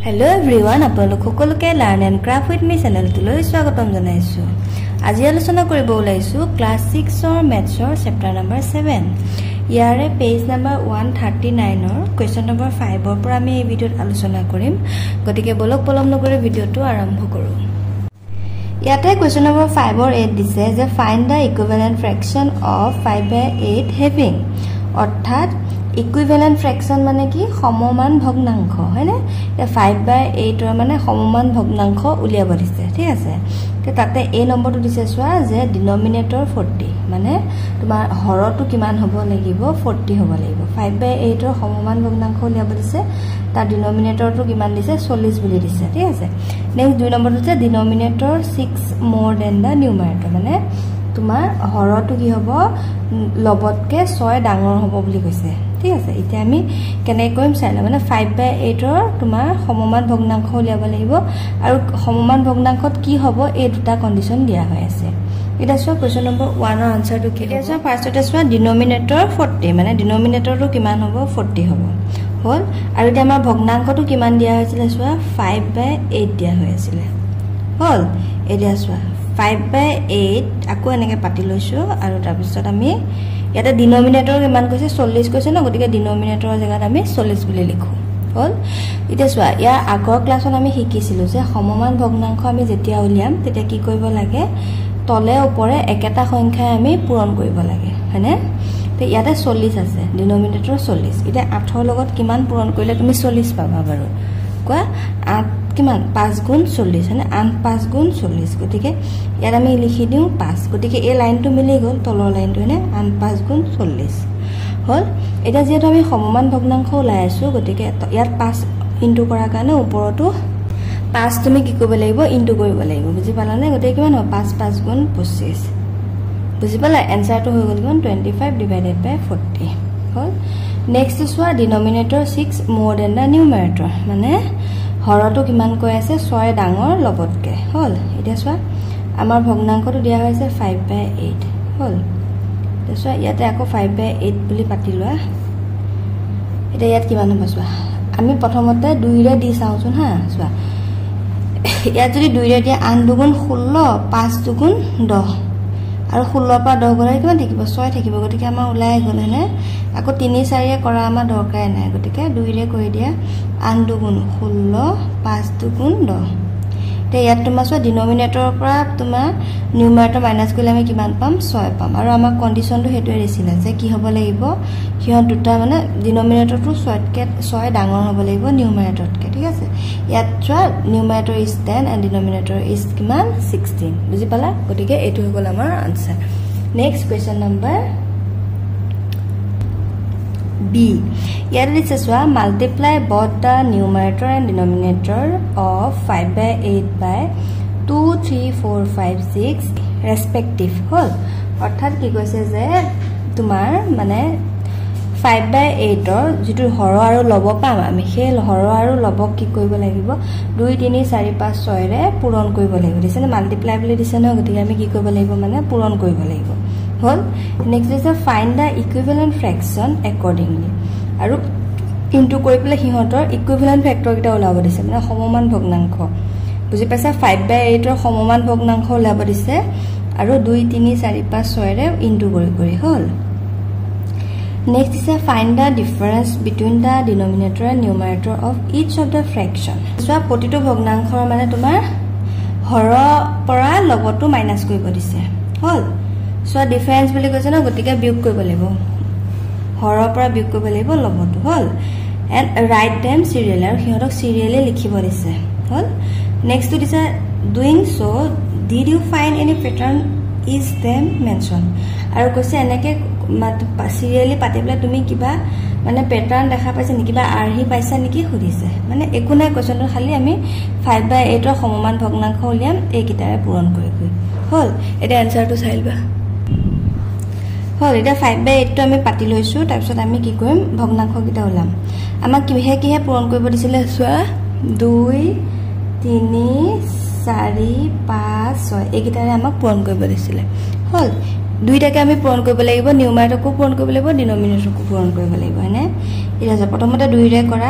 Hello everyone, আপোনালোক সকলোকে Learn and Craft with me চেনেলটোলৈ স্বাগতম জনাইছো। আজি আলোচনা কৰিব ওলাইছো ক্লাছ 6 ৰ মেথছৰ চেপ্টাৰ নম্বৰ 7। ইয়াৰে পেজ নম্বৰ 139 ৰ কোৱেশ্চন নম্বৰ 5 ৰ পৰা আমি এই ভিডিঅ'ত আলোচনা কৰিম। গতিকে বলক পলম নকৰি ভিডিঅ'টো আৰম্ভ কৰো। ইয়াতে কোৱেশ্চন নম্বৰ 5 ৰ 8 দিছে যে find the equivalent fraction of 5/8 having, অৰ্থাৎ ইকুইভ্যালেন্ট ফ্ৰেকশন মানে কি সমমান ভগ্নাংশ হয়নে। 5/8 ৰ মানে সমমান ভগ্নাংশ উলিয়াব দিছে, ঠিক আছে। তে তাতে এই নম্বৰটো দিছে চোৱা যে ডিনমিনেটৰ 40 মানে তোমাৰ হৰটো কিমান হ'ব লাগিব 40 হ'ব লাগিব। 5/8 ৰ সমমান ভগ্নাংশ উলিয়াব দিছে, তাৰ ডিনমিনেটৰটো কিমান দিছে 40 বুলি দিছে, ঠিক আছে। নেক্সট 2 নম্বৰটো আছে denominator 6 more than the numerator মানে তোমাৰ হৰটো কি হ'ব লবতকে 6 ডাঙৰ হ'ব বুলি কৈছে, ঠিক আছে। এতিয়া আমি কেনে কৰিম চাইলা মানে 5/8 ৰ তোমাৰ সমমান ভগ্নাংশ উলিয়াব লাগিব আৰু সমমান ভগ্নাংশত কি হ'ব এই দুটা কন্ডিশন দিয়া হৈ আছে। এটা চোৱা কোৱেশ্চন নম্বৰ 1 ৰ আনসাৰটো কি আছে। ফাৰ্স্টতে চোৱা ডিনমিনেটৰ 40 মানে ডিনমিনেটৰটো কিমান হ'ব 40 হ'ব হল। আৰু এতিয়া আমাৰ ভগ্নাংশটো কিমান দিয়া হৈছিল চোৱা 5/8 দিয়া হৈ আছিল হল। এতিয়া চোৱা 5/8 আকৌ এনেকে পাতি লৈছো আৰু তাৰ পিছত আমি ইয়াতে ডিনমিনেটৰ কিমান কৈছে 40 কৈছে ন, গতিকে ডিনমিনেটৰৰ জায়গাত আমি 40 বুলি লিখো হল। এতিয়া চোৱা ইয়াৰ আগৰ ক্লাছত আমি শিকিছিলো যে সমমান ভগ্নাংশ আমি যেতিয়া উলিয়াম তেতিয়া কি কৰিব লাগে তলে ওপৰে একেটা সংখ্যাই আমি পূৰণ কৰিব লাগে হয়নে। তে ইয়াতে 40 আছে ডিনমিনেটৰ 40। এতিয়া 8 ৰ লগত কিমান পূৰণ কৰিলে তুমি 40 পাবা বাৰু কোৱা 8 কিমান 5 গুণ 40 হয়নে 8 5 গুণ 40। গতিকে ইয়াত আমি লিখি দিওঁ 5। গতিকে এই লাইনটো মিলি গ'ল তলৰ লাইনটো হয়নে 8 5 গুণ 40 হল। এতিয়া যেহেতু আমি সমমান ভগ্নাংশ ওলাই আছো গতিকে ইয়াত 5 ইনটু কৰাৰ কাৰণে ওপৰতো 5 তুমি কি কৰিব লাগিব ইনটু কৰিব লাগিব, বুজি পালানে। গতিকে কিমান হ'ব 5 5 গুণ 25 বুজি পালা। এনসাৰটো হৈ গ'ল কিমান 25 ডিভাইডেড বাই 40 হল। নেক্সট চোৱা denominator 6 more than the numerator মানে হৰটো কিমান কৈ আছে 6 ডাঙৰ লবতকে হল। এতিয়া চোৱা আমাৰ ভগ্নাংশটো দিয়া হৈছে 5/8 হল। চোৱা ইয়াতে আকৌ 5/8 বুলি পাতি লোৱা। এতিয়া ইয়াত কিমান হ'ব চোৱা আমি প্ৰথমতে 2 ৰে দি চাওঁচোন হা। চোৱা ইয়াত যদি 2 ৰে দিয়া 8 2 16 5 2 10 আৰু 16 পৰা 10 গ'লে কিমান থাকিব 6 থাকিব। গতিকে আমাৰ ওলাই গ'ল হয়নে। আকৌ 3 4 এ কৰা আমাৰ দৰকাৰ নাই, গতিকে 2 ৰে কৰি দিয়া 8 2 16 5 2 10। তে ইয়াত তোমাৰ চোৱা ডিনমিনেটৰৰ পৰা তোমাৰ নিউমাৰেটৰ মাইনাস কৰিলে আমি কিমান পাম 6 পাম। আৰু আমাৰ কন্ডিশনটো হেতুৱে দিছিলে যে কি হ'ব লাগিব হিহঁত দুটা মানে ডিনমিনেটৰটো 6 ডাঙৰ হ'ব লাগিব নিউমাৰেটৰতকে, ঠিক আছে। ইয়াত চোৱা numerator is 10 and denominator is কিমান 16 বুজি পালা। গতিকে এইটো হৈ গ'ল আমাৰ answer. Next question number B. Here it is multiply both the numerator and denominator of 5/8 by 2 3 4 5 6 respective whole. অৰ্থাৎ কি কৈছে যে তোমাৰ মানে 5/8 ৰ যেটো হৰ আৰু লব পাম আমি সেই হৰ আৰু লবক কি কৰিব লাগিব 2 3 4 5 6 ৰে পূৰণ কৰিব লাগিব দিছে না, মাল্টিপ্লাই বুলি দিছে ন। গতিকে আমি কি কৰিব লাগিব মানে পূৰণ কৰিব লাগিব হল। Next is find the equivalent fraction accordingly আৰু ইনটু কৰি পেলাই হিহঁতৰ ইকুইভ্যালেন্ট ফেক্টৰ কেইটা ওলাব দিছে মানে সমমান ভগ্নাংশ, বুজি পাইছা। 5/8 ৰ সমমান ভগ্নাংশ ওলাব দিছে আৰু 2 3 4 5 6 ৰে ইনটু কৰি হল। Next is find the difference between the denominator and numerator of each of the fraction. চোৱা প্ৰতিটো ভগ্নাংশৰ মানে তোমাৰ হৰ পৰা লবটো মাইনাস কৰিব দিছে হল। চোৱা ডিফাৰেন্স বুলি কৈছে ন, গতিকে বিয়োগ কৰিব লাগিব হৰৰ পৰা বিয়োগ কৰিব লাগিব লবটো হল। এণ্ড ৰাইট দেম চিৰিয়েল আৰু সিহঁতক চিৰিয়েলি লিখিব দিছে হল। নেক্সট দিছে doing so' did you find any pattern is them mention আৰু কৈছে এনেকে চিৰিয়েলি পাতি পেলাই তুমি কিবা মানে পেটাৰ্ণ দেখা পাইছা নেকি বা আৰ্হি পাইছা নেকি সুধিছে। মানে একো নাই কুৱেশ্যনটো খালি আমি 5/8 ৰ সমমান ভগ্নাংশ উলিয়াম এইকেইটাৰে পূৰণ কৰি হল। এতিয়া এনসাৰটো চাই লোৱা হল। এতিয়া 5/8 টো আমি পাতি লৈছো, তাৰপিছত আমি কি কৰিম ভগ্নাংশ কেইটা ওলাম। আমাক কিহে পূৰণ কৰিব দিছিলে চোৱা 2 3 4 5 6 এইকেইটাৰে আমাক পূৰণ কৰিব দিছিলে হল। দুইটাকে আমি পূৰণ কৰিব লাগিব, নিউমাৰেটৰকো পূৰণ কৰিব লাগিব ডিনমিনেটৰকো পূৰণ কৰিব লাগিব হয়নে। এতিয়া প্ৰথমতে 2 ৰে কৰা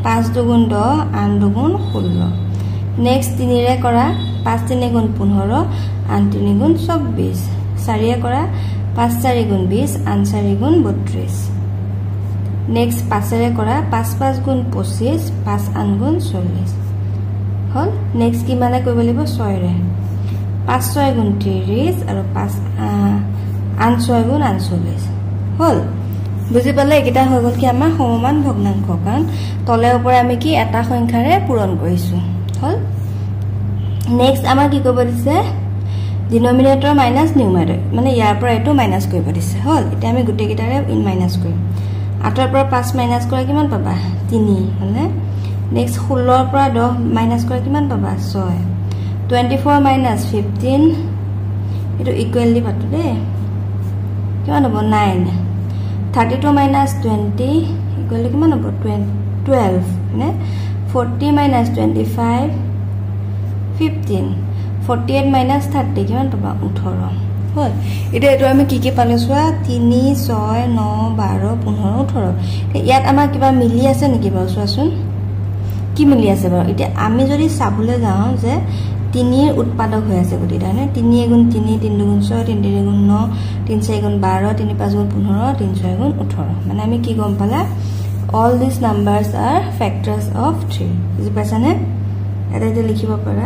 5 দুগুণ 10 8 দুগুণ 16 নেক্সট 3 ৰে কৰা 5 3 গুণ 15 8 3 গুণ 24 4 ৰে কৰা 5 4 গুণ 20 8 4 গুণ 32 নেক্সট 5 ৰে কৰা 5 5 গুণ 25 5 8 গুণ 40 হল নেক্সট কি মানে কৰিব লাগিব 6 ৰে 5 6 গুণ 30 আৰু 5 8 6 গুণ 48 হল বুজি পালে এটা হৈ গল কি আমাৰ সমমান ভগ্নাংক কাৰণ তলে ওপৰে আমি কি এটা সংখ্যাৰে পূৰণ কৰিছো হল নেক্সট আমাৰ কি কৰিব দিছে ডিনোমিনেটৰ মাইনাস নিউমাৰেটৰ মানে ইয়াৰ পৰা এটো মাইনাস কৰিব দিছে হল এটা আমি গুটে গিটাৰে ইন মাইনাস কৰিম 8 ৰ পৰা 5 মাইনাস কৰা কিমান পাবা 3 হলে নেক্সট 16 ৰ পৰা 10 মাইনাস কৰা কিমান পাবা 6 24 মাইনাস 15 এটো ইকুৱেলি পাতো দে কিমান হ'ব 9 32 minus 20 equal to কিমান হ'ব 12 নে 40 minus 25 15 48 minus 30 কিমান পাবা 18 হয় এটা এটো আমি কি কি পালো সোৱা 3 6 9 12 15 18 ইয়াত আমাৰ কিবা মিলি আছে নেকি বাৰু সোৱাচোন কি মিলি আছে বাৰু এটা আমি যদি চাবলে যাও যে 3 এর উৎপাদক হৈ আছে গতি তানে 3 গুণ 3 3 গুণ 6 3 3 গুণ 9 3 4 গুণ 12 3 5 গুণ 15 3 6 গুণ 18 মানে আমি কি গম পালা all these numbers are factors of 3 বুজি পাছানে এটা এটা লিখিব পাৰা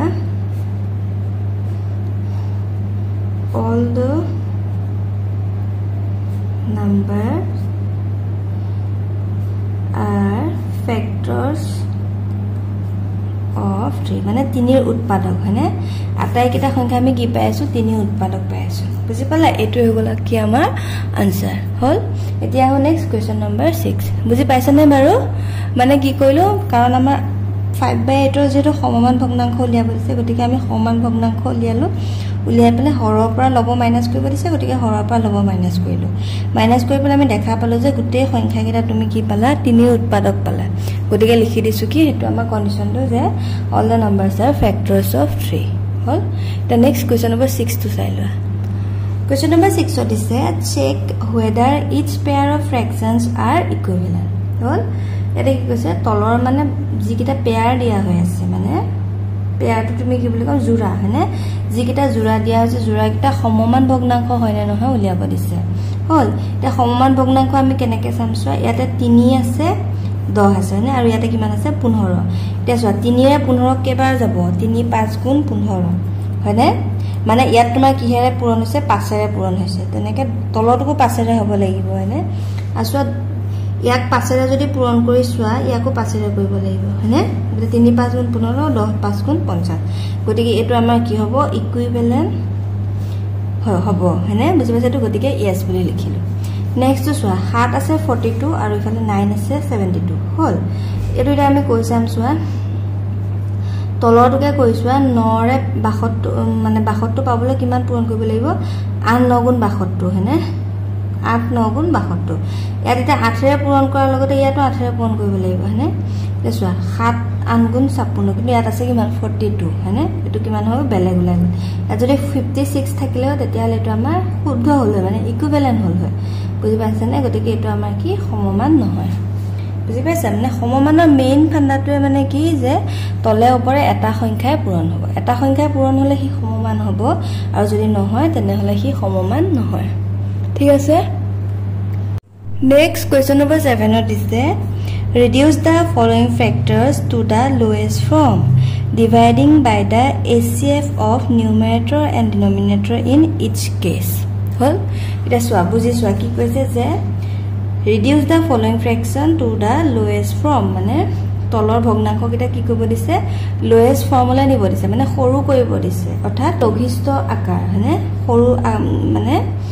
all the numbers are factors of 3 মানে 3 এর উৎপাদক হয়নে আটাই কিটা সংখ্যা আমি কি পাইছো 3 এর উৎপাদক পাইছো বুজি পালা এটো হৈ গলা কি আমাৰ আনসার হল এতিয়া হ নেক্সট কোয়েশ্চন নম্বৰ 6 বুজি পাইছানে বাৰু মানে কি কইলো কাৰণ আমাৰ 5/8 ৰ যেটো সমমান ভগ্নাংক উলিয়াব দিছে গতিকে আমি সমমান ভগ্নাংক উলিয়ালো উলিয়াই পেলে হৰৰ পৰা লব মাইনাস কৰিব দিছে গতিকে হৰৰ পৰা লব মাইনাস কৰিলো মাইনাস কৰি পেলে আমি দেখা পালো যে গুটে সংখ্যা কিটা তুমি কি পালা 3 এর উৎপাদক পালা গতিকে লিখি দিছো কি হেতু আমাৰ কন্ডিশনটো যে all the numbers are factors of 3 hall the next question number 6 to চাই লোৱা question number 6 ত দিছে check whether each pair of fractions are equivalent হল এটা কি কৈছে তলৰ মানে যিকিটা পেয়াৰ দিয়া হৈ আছে মানে পেয়াৰটো তুমি কি বুলি কম জোৰা হয়নে যিকিটা জোৰা দিয়া হৈছে জোৰা কিটা সমমান ভগ্নাংক হয় না নহয় উলিয়াব দিছে হল এটা সমমান ভগ্নাংক আমি কেনেকে চামছো ইয়াতে 3 আছে 10 আছে নে আৰু ইয়াতে কিমান আছে 15 এতিয়া চোৱা 3 ৰে 15 কেবাৰ যাব 3 5 গুণ 15 হয়নে মানে ইয়াত তোমাৰ কিহেৰে পূৰণ হৈছে 5 ৰে পূৰণ হৈছে তেনেকে তলটোকো 5 ৰে হ'ব লাগিব হয়নে আসোৱা ইয়াক 5 ৰে যদি পূৰণ কৰি চোৱা ইয়াকো 5 ৰে কৰিব লাগিব হয়নে 3 5 গুণ 15 10 5 গুণ 50 গতিকে এটো আমাৰ কি হ'ব ইকুইভ্যালেন্ট হ'ব হয়নে বুজি পাইছাটো গতিকে ইয়েস বুলি লিখিলো নেক্সট চোৱা 7 আছে 42 আৰু ইফালে 9 আছে 72 হল এটো এটা আমি কৈ চাম চোৱা তলৰটোকে কৈছোৱা 9 ৰে 72 মানে 72 পাবলৈ কিমান পূৰণ কৰিব লাগিব 8 9 গুণ 72 হয়নে 8 9 গুণ 72 ইয়াত এটা 8 ৰে পূৰণ কৰাৰ লগতে ইয়াতো 8 ৰে পূৰণ কৰিব লাগিব হয়নে দেখোৱা 7 8 গুণ 56 কিন্তু ইয়াত আছে কিমান 42 হয়নে এটো কিমান হ'ব বেলেগ ওলাই গল ইয়াত যদি 56 থাকিলে তেতিয়া এটো আমাৰ শুদ্ধ হ'ল মানে ইকুইভ্যালেন্ট হ'ল হয় বুজি পাইছানে গতিকে এটো আমাৰ কি সমমান নহয় বুজি পাইছা মানে সমমানৰ মেইন ফান্ডাটোৱে মানে কি যে তলে ওপৰে এটা সংখ্যাই পূৰণ হ'ব এটা সংখ্যাই পূৰণ হলে হি সমমান হ'ব আৰু যদি নহয় তেনে হলে হি সমমান নহয় ঠিক আছে নেক্সট কোয়েশ্চন নম্বৰ 7 ত দিছে reduce the following factors to the lowest form dividing by the HCF of numerator and denominator in each case হল এটা সোৱা বুজি সোৱা কি কৈছে যে reduce the following fraction to the lowest form মানে তলৰ ভগ্নাংক কিটা কি কৰিব দিছে lowest formula নিব দিছে মানে সৰু কৰিব দিছে অৰ্থাৎ লঘিষ্ঠ আকাৰ মানে সৰু মানে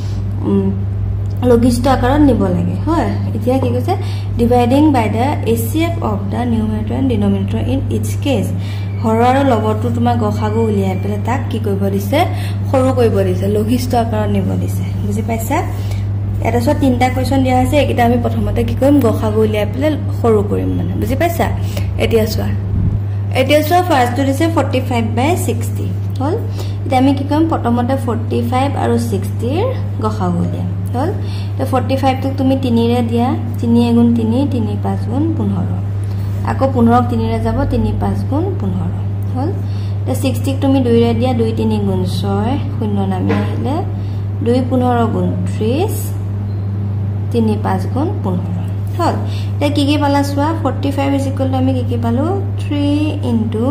লঘিষ্ঠ আকাৰত নিব লাগে হয় এতিয়া কি কৈছে dividing by the HCF of the numerator and denominator in each case Har আৰু লবটো তোমাৰ গসাগু উলিয়াই পেলে তাক কি কৰিব দিছে সৰু কৰিব দিছে লঘিষ্ঠ আকাৰত নিব দিছে বুজি পাইছা এটা সো তিনটা কোৱেশ্চন দিয়া আছে একিটা আমি প্ৰথমতে কি কৰিম গসাগু উলিয়াই পেলে সৰু কৰিম মানে বুজি পাইছা এতিয়া সো ফাৰ্স্ট দিছে 45/60 হল এতিয়া আমি কি কৰিম প্ৰথমতে 45 আৰু 60 ৰ গসাগু উলিয়াম হল তো 45 টো তুমি 3 ৰে দিয়া 3 গুণ 3 3 5 গুণ 15 আকৌ 15 ক 3 ৰে যাব 3 5 গুণ 15 হল তে 60 ক তুমি 2 ৰে দিয়া 2 3 গুণ 6 শূন্য নামি আহিলে 2 15 গুণ 30 3 5 গুণ 15 হল তে কি পালা সোয়া 45 ইজ ইকুৱেল টু আমি কি পালো 3 ইনটু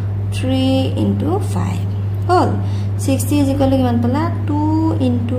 5 হল 60 ইজ ইকুৱেল টু কিমান পালা 2 ইনটু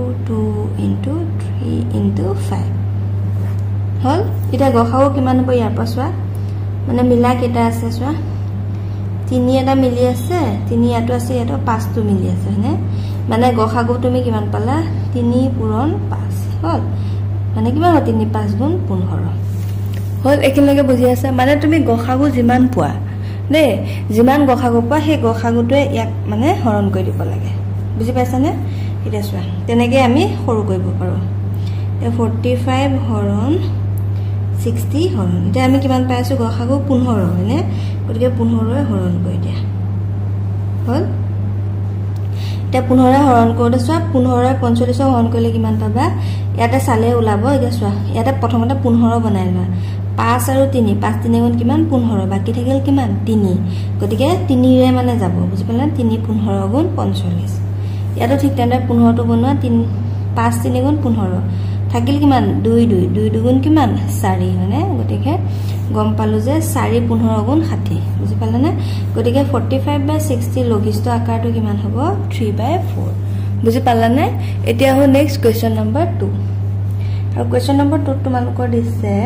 3 ইনটু 5 হল এটা গখাও কিমান হ'ব ইয়াৰ পাছৱা মানে মিলা কেটা আছে সোৱা 3 এটা মিলি আছে 3 ইয়াটো আছে ইয়াটো 5 টো মিলি আছে হনে মানে গখাগু তুমি কিমান পালা 3 পূৰণ 5 হল মানে কিমান 3 5 গুণ 15 হল একিনলৈকে বুজি আছে মানে তুমি গখাগু যিমান পোৱা দে যিমান গখাগু পোৱা সেই গখাগুটোৱে ইয়াক মানে হৰণ কৰি দিব লাগে বুজি পাইছানে এটা সোৱা তেনেকৈ আমি সৰু কৰিব পাৰো 45 হৰণ 60 হৰণ এটা আমি কিমান পাইছো গখাগু 15 হয়নে গতিকে 15 হৰণ কৰি দিয়া হল এটা 15 হৰণ কৰি সোৱা 15 45 হৰণ কৰিলে কিমান পাবা ইয়াতে চালে ওলাব এটা সোৱা ইয়াতে প্ৰথমতে 15 বনাই লোৱা 5 আৰু 3 5 3 গুণ কিমান 15 বাকি থাকিল কিমান 3 গতিকে 3 ৰে মানে যাব বুজি পালা 3 15 গুণ 45 ইয়াতো ঠিক তেনে 15 টো বনোৱা 3 5 3 গুণ 15 থাকিল কিমান 2 দুগুণ কিমান 4 মানে গতিকে গম পালো যে 4 15 গুণ 60 বুজি পালানে গতিকে 45/60 লঘিষ্ঠ আকাৰটো কিমান হ'ব 3/4 বুজি পালানে এতিয়া হো নেক্সট কোৱেশ্চন নম্বৰ 2 আৰু কোৱেশ্চন নম্বৰ 2 তোমালোকৰ দিছে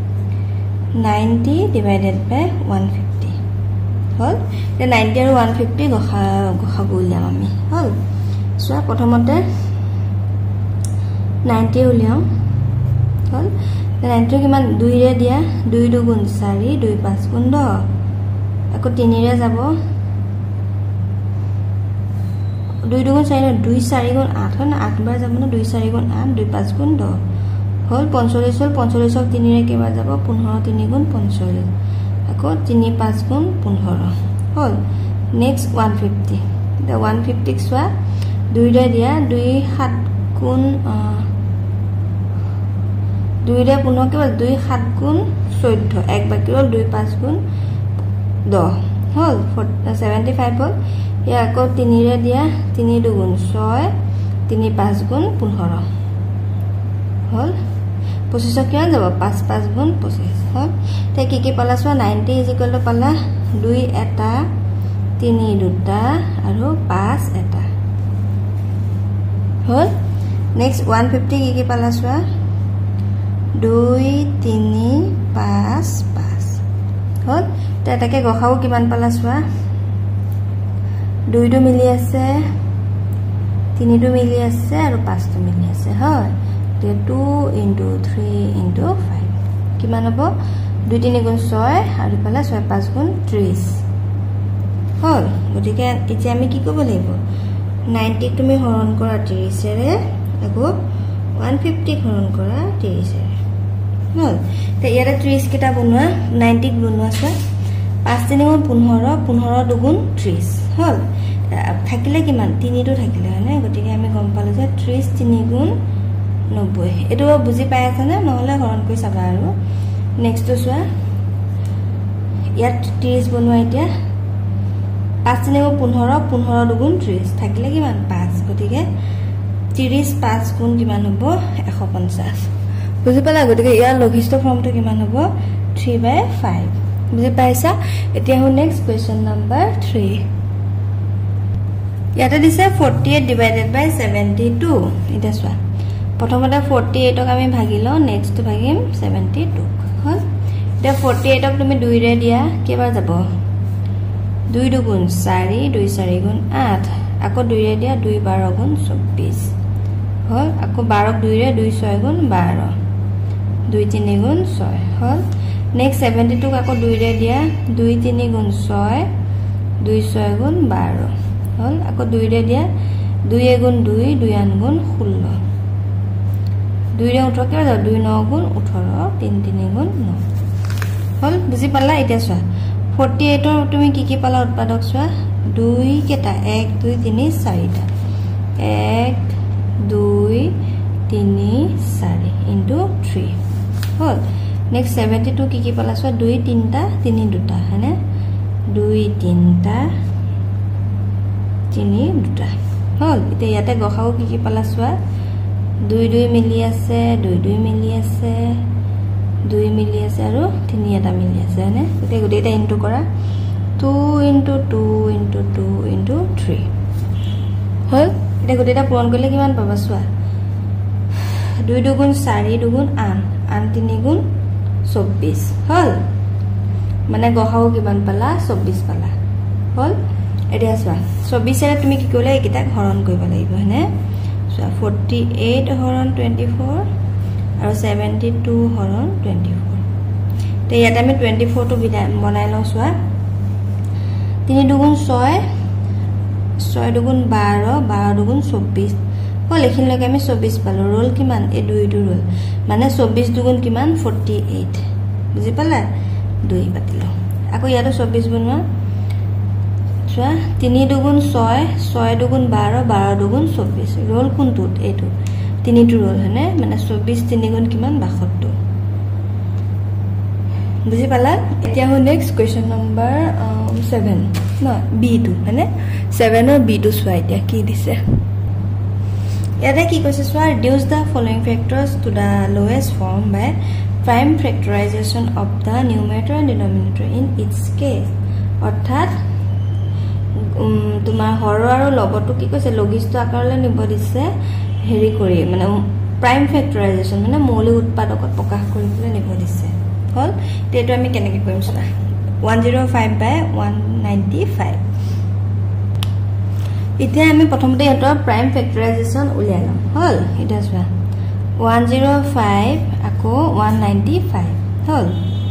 90 divided by 150 হল তে 90 আৰু 150 গখাগু উলিয়াম আমি হল সোৱা প্ৰথমতে 90 উলিয়াম হল 90 কিমান 2 ৰে দিয়া 2 দুগুণ 4 2 5 গুণ 10 আকৌ 3 ৰে যাব 2 দুগুণ 4 2 4 গুণ 8 হয় না 8 বাৰ যাব না 2 4 গুণ 8 2 5 গুণ 10 হল 45 হল 45 ক 3 ৰে কেবাৰ যাব 15 3 গুণ 45 আকৌ 3 5 গুণ 15 হল নেক্সট 150 the 150 সোৱা 2 ৰে দিয়া 2 7 গুণ 2 ৰে 15 কেৱল 2 7 গুণ 14 এক বাকি হল 2 5 গুণ 10 হল 75 হল ইয়া আকৌ 3 ৰে দিয়া 3 দুগুণ 6 3 5 গুণ 15 হল 25 কিমান যাব 5 5 গুণ 25 হল তে কি পালা সোৱা 90 ইজ ইকুৱেল টু পালা 2 এটা 3 দুটা আৰু 5 এটা হল নেক্সট 150 কি পালা সোৱা 2 3 5 5 হল তে এটাকে গখাও কিমান পালা সোৱা 2 টো মিলি আছে 3 টো মিলি আছে আৰু 5 টো মিলি আছে হয় 2 into 3 into 5 কিমান হ'ব 2 3 গুণ 6 আৰু পালা 6 5 গুণ 30 হল গতিকে এতিয়া আমি কি কৰিব লাগিব 90 তুমি হৰণ কৰা 30 ৰে আকৌ 150 হৰণ কৰা 30 ৰে হল তে ইয়াৰে 30 কেটা বনোৱা 90 বনোৱা আছে 5 3 গুণ 15 15 দুগুণ 30 হল থাকিলে কিমান 3 টো থাকিলে হয়নে গতিকে আমি গম পালো যে 30 3 গুণ 90 এটো বুজি পাই আছে না নহলে হৰণ কৰি চাবা আৰু নেক্সট তো সোৱা ইয়াত 30 বনোৱা এতিয়া 5 3 গুণ 15 15 দুগুণ 30 থাকিলে কিমান 5 গতিকে 30 5 গুণ কিমান হ'ব 150 বুজি পালা গতিকে ইয়াৰ লঘিষ্ঠ ফৰ্মটো কিমান হ'ব 3/5 বুজি পাইছা এতিয়া হো নেক্সট কোৱেশ্চন নম্বৰ 3 ইয়াতে দিছে 48 divided by 72 এটা সোৱা প্ৰথমতে 48 ক আমি ভাগিলো নেক্সট ভাগিম 72 হল এটা 48 ক তুমি 2 ৰে দিয়া কেবাৰ যাব 2 দুগুণ 4 2 4 গুণ 8 আকৌ 2 ৰে দিয়া 2 12 গুণ 24 হল আকৌ 12 ক 2 ৰে 2 6 গুণ 12 2 3 গুণ 6 হল নেক্সট 72 ক আকৌ 2 ৰে দিয়া 2 3 গুণ 6 2 6 গুণ 12 হল আকৌ 2 ৰে দিয়া 2 গুণ 2 2 8 গুণ 16 2 ৰে 18 কে যাব 2 9 গুণ 18 3 3 গুণ 9 হল বুজি পালা এতিয়া সোৱা 48 ৰ তুমি কি পালা উৎপাদক সোৱা 2 কেটা 1 2 3 4 টা 1 2 3 4 into 3 হল নেক্সট 72 কি কি পালা চোৱা 2 3টা 3 2টা হয়নে 2 3টা 3 2টা হল এতিয়া ইয়াতে গখাও কি কি পালা চোৱা 2 2 মিলি আছে 2 2 মিলি আছে 2 মিলি আছে আৰু 3 এটা মিলি আছে হয়নে এতিয়া গোটেইটা ইনটু কৰা 2 into 2 into 2 into 3 হল এটা গোটেইটা পূৰণ কৰিলে কিমান পাবা চোৱা 2 দুগুণ 4 দুগুণ 8 8 3 গুণ 24 হল মানে গহাও কিমান পালা 24 পালা হল এতিয়া চোৱা 24 এৰে তুমি কি কৰিলে এইকিটা হৰণ কৰিব লাগিব হয়নে চোৱা 48 হৰণ 24 আৰু 72 হৰণ 24 তে ইয়াতে আমি 24 টো বনাই লওঁ চোৱা 3 দুগুণ 6 6 দুগুণ 12 12 দুগুণ 24 হল এখিনলৈকে আমি 24 পালো ৰোল কিমান এই 2 টো ৰোল মানে 24 দুগুণ কিমান 48 বুজি পালা 2 পাতিলো আকৌ ইয়াতো 24 বনোৱা চোৱা 3 দুগুণ 6 6 দুগুণ 12 12 দুগুণ 24 ৰোল কোনটোত এইটো 3 টো ৰোল হয়নে মানে 24 3 গুণ কিমান 72 বুজি পালা এতিয়া হল নেক্সট কোৱেশ্চন নম্বৰ 7 ন B2 হয়নে 7 ৰ B2 চোৱা এতিয়া কি দিছে ইয়াতে কি কৈছে চোৱা reduce the following factors to the lowest form by prime factorization of the numerator and denominator in each case অৰ্থাৎ তোমাৰ হৰ আৰু লবটো কি কৈছে লঘিষ্ঠ আকাৰলৈ নিব দিছে হেৰি কৰি মানে prime factorization মানে মৌলিক উৎপাদকত প্ৰকাশ কৰিবলৈ নিব দিছে হল তেটো আমি কেনেকৈ কৰিম চোৱা 105 by 195 এতিয়া আমি প্ৰথমতে এটাৰ প্ৰাইম ফেক্টৰাইজেচন উলিয়াই লম হল এটা চোৱা 105 আকৌ 195 হল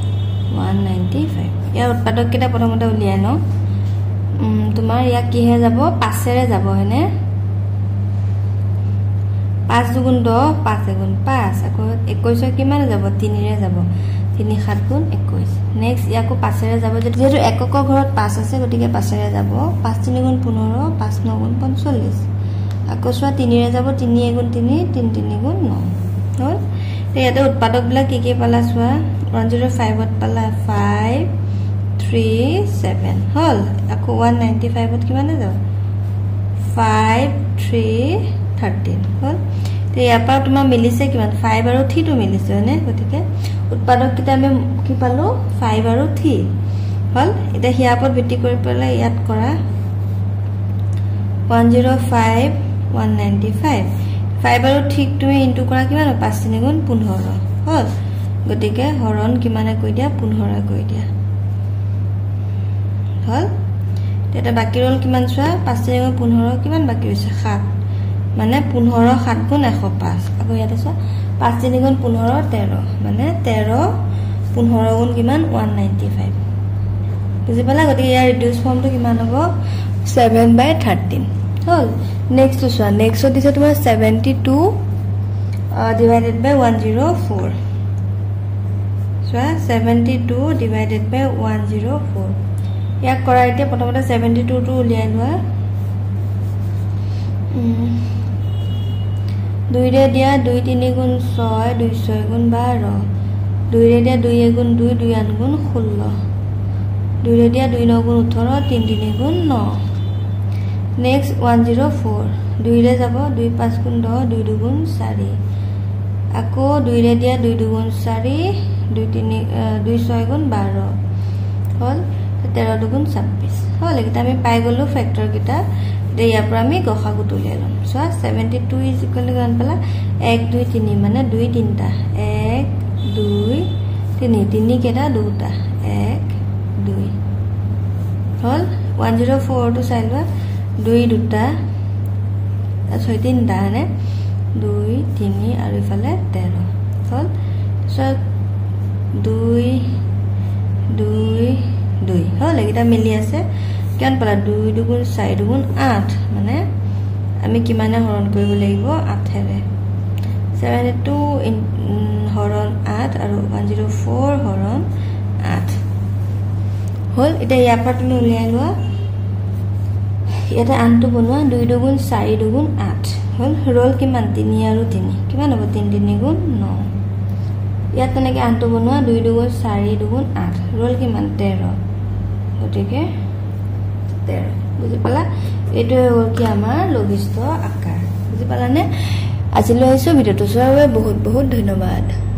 195 ইয়াৰ উৎপাদক কেটা প্ৰথমতে উলিয়াই লওঁ তোমাৰ ইয়া কি হে যাব 5 ৰে যাব হয়নে 5 দুগুণ 10 5 গুণ 5 আকৌ 21 কিমান যাব 3 ৰে যাব 3 7 গুণ 21 নেক্সট ইয়াকো 5 ৰে যাব যেহেতু একক ঘৰত 5 আছে গতিকে 5 ৰে যাব 5 3 গুণ 15 5 9 গুণ 45 আকৌ চোৱা 3 ৰে যাব 3 গুণ 3 3 3 গুণ 9 হল তে ইয়াতে উৎপাদক বিলাক কি কি পালা চোৱা 105 ত পালা 5 3 7 হল আকৌ 195 ত কিমান যাব 5 3 13 হল তে ইয়াৰ পৰা তোমাৰ মিলিছে কিমান 5 আৰু 3 টো মিলিছে হয়নে গতিকে উৎপাদক কিটা আমি কি পালো 5 আৰু 3 হল এটা হিয়া ওপৰত ভিত্তি কৰি পেলে ইয়াত কৰা 105 195 5 আৰু 3 তুমি ইনটু কৰা কিমান 5 3 গুণ 15 হল গতিকে হৰণ কিমানে কৈ দিয়া 15 কৈ দিয়া হল তেটা বাকি ৰল কিমান চোৱা 5 3 গুণ 15 কিমান বাকি হৈছে 7 মানে 15 7 গুণ 105 আকৌ ইয়াতে চোৱা 5 3 গুণ 15 13 মানে 13 15 গুণ কিমান 195 বুজি পালা গতিকে ইয়াৰ ৰিডিউস ফৰ্মটো কিমান হ'ব 7/13 হল নেক্সট চোৱা নেক্সট দিছে তোমাৰ 72 divided by 104 চোৱা 72 divided by 104 ইয়াক কৰা এতিয়া প্ৰথমতে 72 টো উলিয়াই লোৱা 2 ৰে দিয়া 2 3 গুণ 6 2 6 গুণ 12 2 ৰে দিয়া 2 গুণ 2 2 8 গুণ 16 2 ৰে দিয়া 2 9 গুণ 18 3 3 গুণ 9 নেক্সট 104 2 ৰে যাব 2 5 গুণ 10 2 2 গুণ 4 আকৌ 2 ৰে দিয়া 2 2 গুণ 4 2 3 2 6 গুণ 12 হল 13 2 গুণ 26 হল এটা আমি পাই গলো ফ্যাক্টৰ কিটা দে ইয়াৰ পৰা আমি গসাগুটো উলিয়াই লম সো 72 ইজ ইকুৱেল টু গান পালা 1 2 3 মানে 2 3টা 1 2 3 3 কেটা দুটা 1 2 হল 104 টো চাই লোৱা 2 দুটা 6 3টা মানে 2 3 আৰু ইফালে 13 হল সো 2 2 2 হল এটা মিলি আছে কেন পালা 2 2 গুণ 4 2 গুণ 8 মানে আমি কিমানে হৰণ কৰিব লাগিব 8 ৰে 72 হৰণ 8 আৰু 104 হৰণ 8 হল এটা ইয়াৰ পৰা তুমি উলিয়াই লোৱা এটা আনটো বনোৱা 2 2 গুণ 4 2 গুণ 8 হল ৰোল কিমান 3 আৰু 3 কিমান হ'ব 3 3 গুণ 9 ইয়াত তেনেকৈ 8টো বনোৱা 2 2 4 2 8 ৰল কিমান 13 গতিকে 13 বুজি পালা এইটো হ'ল কি আমাৰ লঘিষ্ঠ আকাৰ বুজি পালানে আজিলৈ আহিছো ভিডিঅ'টো চোৱাৰ বাবে বহুত বহুত ধন্যবাদ